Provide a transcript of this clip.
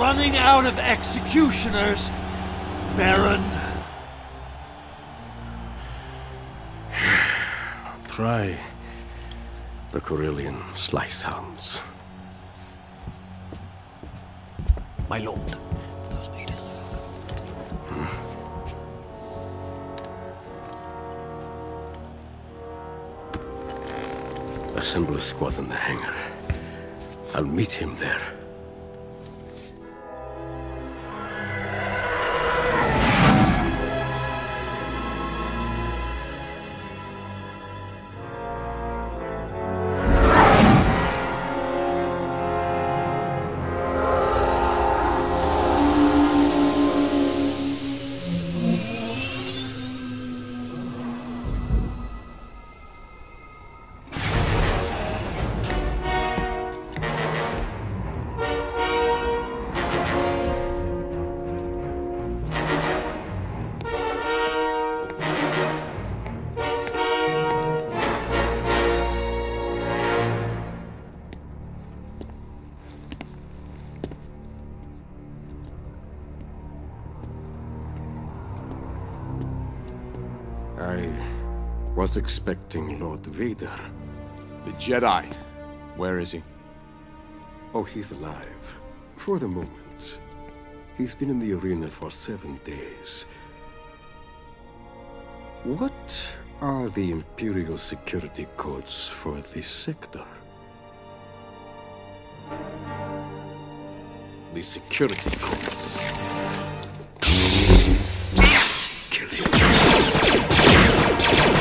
running out of executioners, Baron. Try the Corellian slice hounds. My lord. Assemble a squad in the hangar. I'll meet him there. I was expecting Lord Vader. The Jedi. Where is he? Oh, he's alive. For the moment. He's been in the arena for 7 days. What are the Imperial security codes for this sector? The security codes. Kill him.